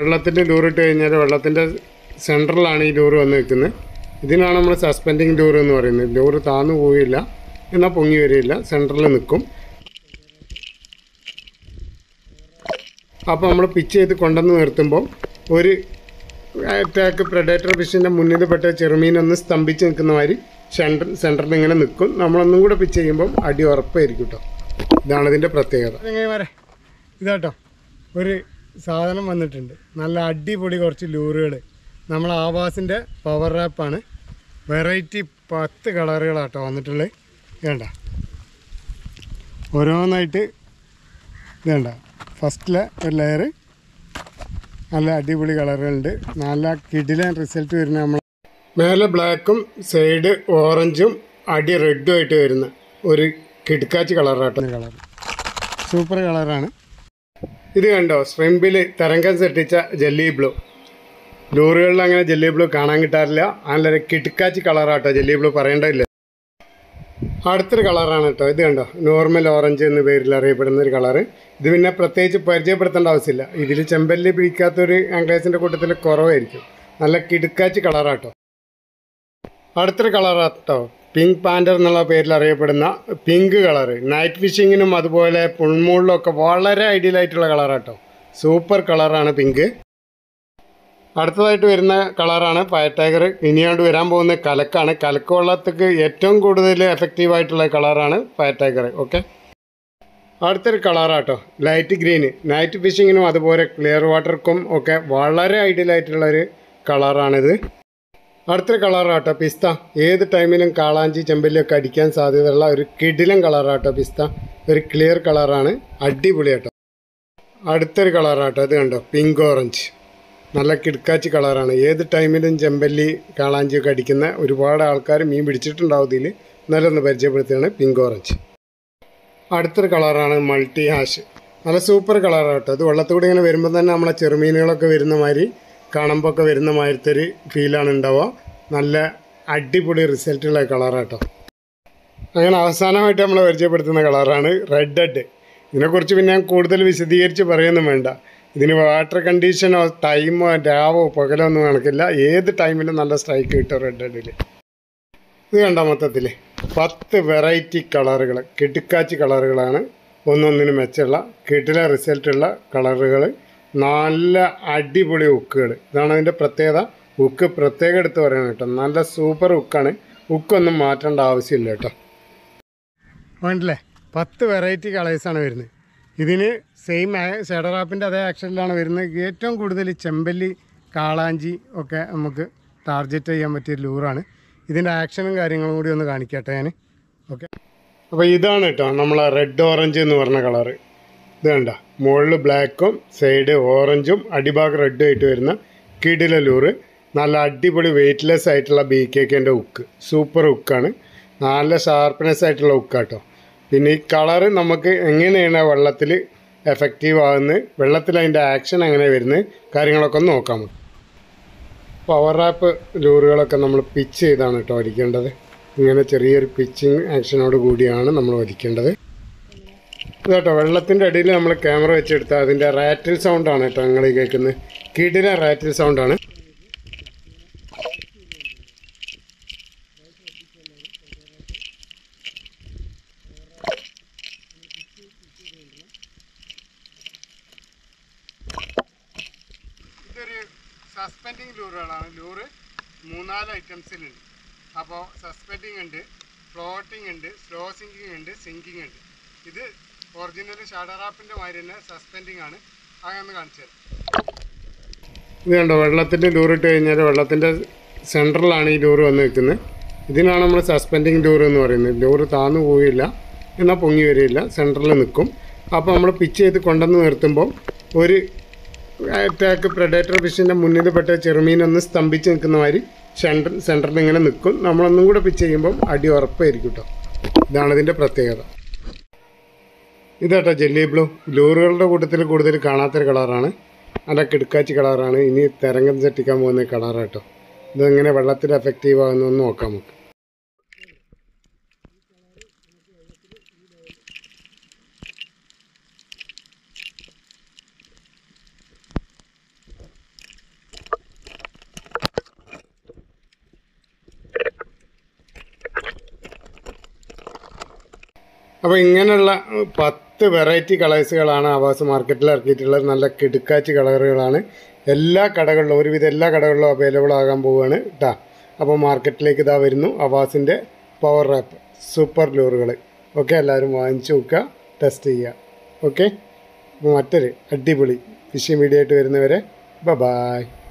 വെള്ളത്തിൻ്റെ ലൂറിട്ട് കഴിഞ്ഞാൽ വെള്ളത്തിൻ്റെ സെൻറ്ററിലാണ് ഈ ലൂറ് വന്ന് നിൽക്കുന്നത്. ഇതിനാണ് നമ്മൾ സസ്പെൻഡിങ് ലൂറ് എന്ന് പറയുന്നത്. ലൂറ് താന്നു പോവില്ല, എന്നാൽ പൊങ്ങി വരില്ല, സെൻറ്ററിൽ നിൽക്കും. അപ്പോൾ നമ്മൾ പിച്ച് ചെയ്ത് കൊണ്ടുവന്ന് നിർത്തുമ്പോൾ ഒരു അറ്റാക്ക് പ്രെഡേറ്റർ ഫിഷിൻ്റെ മുന്നിൽ പെട്ട ചെറുമീനൊന്ന് സ്തംഭിച്ച് നിൽക്കുന്ന മാതിരി സെൻറ്ററിൽ ഇങ്ങനെ നിൽക്കും. നമ്മളൊന്നും കൂടെ പിച്ച് ചെയ്യുമ്പോൾ അടി ഉറപ്പായിരിക്കും കേട്ടോ. ഇതാണ് ഇതിൻ്റെ പ്രത്യേകത. എങ്ങനെ വരെ ഇതാട്ടോ ഒരു സാധനം വന്നിട്ടുണ്ട്. നല്ല അടിപൊളി കുറച്ച് ലൂറുകൾ. നമ്മൾ ആവാസിൻ്റെ പവർ റാപ്പാണ്. വെറൈറ്റി 10 കളറുകളാട്ടോ വന്നിട്ടുള്ളത്. വേണ്ട ഓരോന്നായിട്ട് വേണ്ട. ഫസ്റ്റിലെ ഒരു ലെയർ നല്ല അടിപൊളി കളറുകളുണ്ട്. നല്ല കിടിലൻ റിസൾട്ട് വരുന്ന നമ്മൾ മേലെ ബ്ലാക്കും സൈഡ് ഓറഞ്ചും അടി റെഡും ആയിട്ട് വരുന്ന ഒരു കിടക്കാച്ചി കളറാട്ടോ. കളർ സൂപ്പർ കളറാണ്. ഇത് കണ്ടോ, സ്ട്രിമ്പിൽ തരംഗം സെട്ടിച്ച ജെല്ലി ബ്ലൂ. ലൂറുകളിൽ അങ്ങനെ ജെല്ലി ബ്ലൂ കാണാൻ കിട്ടാറില്ല. നല്ലൊരു കിടക്കാച്ചി കളറാട്ടോ. ജെല്ലി ബ്ലൂ പറയേണ്ടതില്ല. അടുത്തൊരു കളറാണ് കേട്ടോ. ഇത് കണ്ടോ, നോർമൽ ഓറഞ്ച് എന്ന പേരിൽ അറിയപ്പെടുന്ന ഒരു കളറ്. ഇത് പിന്നെ പ്രത്യേകിച്ച് പരിചയപ്പെടുത്തേണ്ട ആവശ്യമില്ല. ഇതിൽ ചെമ്പല്ലി പിടിക്കാത്തൊരു ആംഗ്ലേസിൻ്റെ കൂട്ടത്തിൽ കുറവായിരിക്കും. നല്ല കിടക്കാച്ചി കളറാട്ടോ. അടുത്തൊരു കളറാട്ടോ, പിങ്ക് പാൻഡർ എന്നുള്ള പേരിൽ അറിയപ്പെടുന്ന പിങ്ക് കളറ്. നൈറ്റ് ഫിഷിങ്ങിനും അതുപോലെ പുൾമൂളിലൊക്കെ വളരെ ഐഡിയൽ ആയിട്ടുള്ള കളറാട്ടോ. സൂപ്പർ കളറാണ് പിങ്ക്. അടുത്തതായിട്ട് വരുന്ന കളറാണ് ഫയർ ടൈഗർ. ഇനിയാണ്ട് വരാൻ പോകുന്ന കലക്കാണ്. കലക്ക് വെള്ളത്തേക്ക് ഏറ്റവും കൂടുതൽ എഫക്റ്റീവായിട്ടുള്ള കളറാണ് ഫയർ ടൈഗർ. ഓക്കെ, അടുത്തൊരു കളറാട്ടോ ലൈറ്റ് ഗ്രീന്. നൈറ്റ് ഫിഷിങ്ങിനും അതുപോലെ ക്ലിയർ വാട്ടർക്കും ഒക്കെ വളരെ ഐഡിയലായിട്ടുള്ളൊരു കളറാണിത്. അടുത്തൊരു കളറാട്ടോ പിസ്ത. ഏത് ടൈമിലും കാളാഞ്ചി ചെമ്പല്ലിയൊക്കെ അടിക്കാൻ സാധ്യതയുള്ള ഒരു കിടിലൻ കളറാട്ടോ പിസ്ത. ഒരു ക്ലിയർ കളറാണ്, അടിപൊളിയാട്ടോ. അടുത്തൊരു കളറാട്ടോ, ഇത് കണ്ടോ, പിങ്ക് ഓറഞ്ച്. നല്ല കിടക്കാച്ചി കളറാണ്. ഏത് ടൈമിലും ചെമ്പല്ലി കാളാഞ്ചിയൊക്കെ അടിക്കുന്ന ഒരുപാട് ആൾക്കാർ മീൻ പിടിച്ചിട്ടുണ്ടാവും. ഇതിൽ നല്ലൊന്ന് പരിചയപ്പെടുത്തുകയാണ് പിങ്ക് ഓറഞ്ച്. അടുത്തൊരു കളറാണ് മൾട്ടി ഹാഷ്. നല്ല സൂപ്പർ കളറാട്ടോ. ഇത് വെള്ളത്തൂടെ ഇങ്ങനെ വരുമ്പോൾ തന്നെ നമ്മളെ ചെറുമീനുകളൊക്കെ വരുന്ന മാതിരി, കാണുമ്പോൾ ഒക്കെ വരുന്ന മാതിരത്തെ ഒരു ഫീലാണ് ഉണ്ടാവുക. നല്ല അടിപൊളി റിസൾട്ടുള്ള കളറാട്ടോ. അങ്ങനെ അവസാനമായിട്ട് നമ്മൾ പരിചയപ്പെടുത്തുന്ന കളറാണ് റെഡ് ഹെഡ്. ഇതിനെക്കുറിച്ച് പിന്നെ ഞാൻ കൂടുതൽ വിശദീകരിച്ച് പറയുകയൊന്നും വേണ്ട. ഇതിന് വാട്ടർ കണ്ടീഷനോ ടൈമോ രാവോ പകലോ ഒന്നും കണക്കില്ല. ഏത് ടൈമിലും നല്ല സ്ട്രൈക്ക് കിട്ടും റെഡ് ഹെഡിൽ. ഇത് കണ്ടോ, മൊത്തത്തിൽ 10 വെറൈറ്റി കളറുകൾ, കിടുക്കാച്ചി കളറുകളാണ്. ഒന്നൊന്നിന് മെച്ചമുള്ള കിടില റിസൾട്ടുള്ള കളറുകൾ. നല്ല അടിപൊളി ഹുക്കുകൾ. ഇതാണ് അതിൻ്റെ പ്രത്യേകത. ഹുക്ക് പ്രത്യേകം എടുത്ത് പറയണം കേട്ടോ. നല്ല സൂപ്പർ ഹുക്കാണ്. ഹുക്കൊന്നും മാറ്റേണ്ട ആവശ്യമില്ല കേട്ടോ. വേണ്ടല്ലേ, 10 വെറൈറ്റി കളേഴ്സാണ് വരുന്നത്. ഇതിന് സെയിം ഷെഡർ ആപ്പിൻ്റെ അതേ ആക്ഷനിലാണ് വരുന്നത്. ഏറ്റവും കൂടുതൽ ചെമ്പല്ലി കാളാഞ്ചി ഒക്കെ നമുക്ക് ടാർഗറ്റ് ചെയ്യാൻ പറ്റിയ ലൂറാണ്. ഇതിൻ്റെ ആക്ഷനും കാര്യങ്ങളും കൂടി ഒന്ന് കാണിക്കട്ടെ ഞാൻ. ഓക്കെ, അപ്പോൾ ഇതാണ് കേട്ടോ നമ്മളെ റെഡ് ഓറഞ്ച് എന്ന് പറഞ്ഞ കളറ്. ഇത് കണ്ട, മുകളിൽ ബ്ലാക്കും സൈഡ് ഓറഞ്ചും അടിഭാഗം റെഡും ആയിട്ട് വരുന്ന കിടില ലൂറ്. നല്ല അടിപൊളി വെയ്റ്റ്ലെസ് ആയിട്ടുള്ള BKKൻ്റെ ഹുക്ക്. സൂപ്പർ ഹുക്കാണ്. നല്ല ഷാർപ്പ്നെസ് ആയിട്ടുള്ള ഹുക്കാട്ടോ. പിന്നെ ഈ കളറ് നമുക്ക് എങ്ങനെയാണ് വെള്ളത്തിൽ എഫക്റ്റീവ് ആകുന്നത്, വെള്ളത്തിൽ അതിൻ്റെ ആക്ഷൻ എങ്ങനെ വരുന്നത്, കാര്യങ്ങളൊക്കെ ഒന്ന് നോക്കാം. പവർ റാപ്പ് ലൂറുകളൊക്കെ നമ്മൾ പിച്ച് ചെയ്താണ് കേട്ടോ വരിക്കേണ്ടത്. ഇങ്ങനെ ചെറിയൊരു പിച്ചിങ് ആക്ഷനോട് കൂടിയാണ് നമ്മൾ വരിക്കേണ്ടത്. ഇതാട്ടോ വെള്ളത്തിൻ്റെ അടിയിൽ നമ്മൾ ക്യാമറ വെച്ചെടുത്താൽ അതിൻ്റെ റാറ്റിൽ സൗണ്ടാണ് കേട്ടോ നിങ്ങൾ ഈ കേൾക്കുന്നത്. കിടില റാറ്റിൽ സൗണ്ടാണ്. ഇതൊരു സസ്പെൻഡിങ് ലൂറുകളാണ്. ലൂറ് 3-4 ഐറ്റംസിലുണ്ട്. അപ്പോൾ സസ്പെൻഡിങ് ഉണ്ട്, ഫ്ലോട്ടിംഗ് ഉണ്ട്, സ്ലോ സിങ്കിങ് ഉണ്ട്, സിങ്കിങ് ഉണ്ട്. ഇത് ഒറിജിനൽ ഷാഡർ ആപ്പിൻ്റെ മാതിരി തന്നെ സസ്പെൻഡിങ് ആണ്. അങ്ങനെ കാണിച്ചു തരാം. ഇത് കണ്ടോ, വെള്ളത്തിൻ്റെ ലൂറിട്ട് കഴിഞ്ഞാൽ വെള്ളത്തിൻ്റെ സെൻറ്ററിലാണ് ഈ ലൂറ് വന്ന് നിൽക്കുന്നത്. ഇതിനാണ് നമ്മൾ സസ്പെൻഡിങ് ലൂറ് എന്ന് പറയുന്നത്. ലൂറ് താന്നു പോവില്ല, എന്നാൽ പൊങ്ങി വരില്ല, സെൻറ്ററിൽ നിൽക്കും. അപ്പോൾ നമ്മൾ പിച്ച് ചെയ്ത് കൊണ്ടുവന്ന് നിർത്തുമ്പോൾ ഒരു അറ്റാക്ക് പ്രെഡേറ്റർ ഫിഷിൻ്റെ മുന്നിൽ പെട്ട ചെറുമീനൊന്ന് സ്തംഭിച്ച് നിൽക്കുന്ന മാതിരി സെൻറ്ററിൽ ഇങ്ങനെ നിൽക്കും. നമ്മളൊന്നും കൂടെ പിച്ച് ചെയ്യുമ്പോൾ അടി ഉറപ്പായിരിക്കും കേട്ടോ. ഇതാണ് ഇതിൻ്റെ പ്രത്യേകത. ഇതാട്ടോ ജെല്ലി ബ്ലൂ. ലൂറുകളുടെ കൂട്ടത്തിൽ കൂടുതൽ കാണാത്തൊരു കളറാണ്. നല്ല കിടക്കാച്ചി കളറാണ്. ഇനി തരംഗം സെറ്റിക്കാൻ പോകുന്ന കളറാട്ടോ. ഇതെങ്ങനെ വെള്ളത്തിൽ എഫക്റ്റീവ് ആകുന്നതെന്ന് നോക്കാം നമുക്ക്. അപ്പോൾ ഇങ്ങനെയുള്ള 10 വെറൈറ്റി കളേഴ്സുകളാണ് ഹവാസ് മാർക്കറ്റിൽ ഇറക്കിയിട്ടുള്ളത്. നല്ല കിടുക്കാച്ചി കളറുകളാണ്. എല്ലാ കടകളിലും ഒരുവിധം എല്ലാ കടകളിലും അവൈലബിൾ ആകാൻ പോവുകയാണ് കേട്ടോ. അപ്പോൾ മാർക്കറ്റിലേക്ക് ഇതാ വരുന്നു ഹവാസിൻ്റെ പവർ റാപ്പ് സൂപ്പർ ലൂറുകൾ. ഓക്കെ, എല്ലാവരും വാങ്ങിച്ചു നോക്കുക, ടെസ്റ്റ് ചെയ്യുക. ഓക്കെ, അപ്പോൾ മറ്റൊരു അടിപൊളി ഫിഷിംഗ് വീഡിയോ ആയിട്ട് വരുന്നവരെ ബൈ.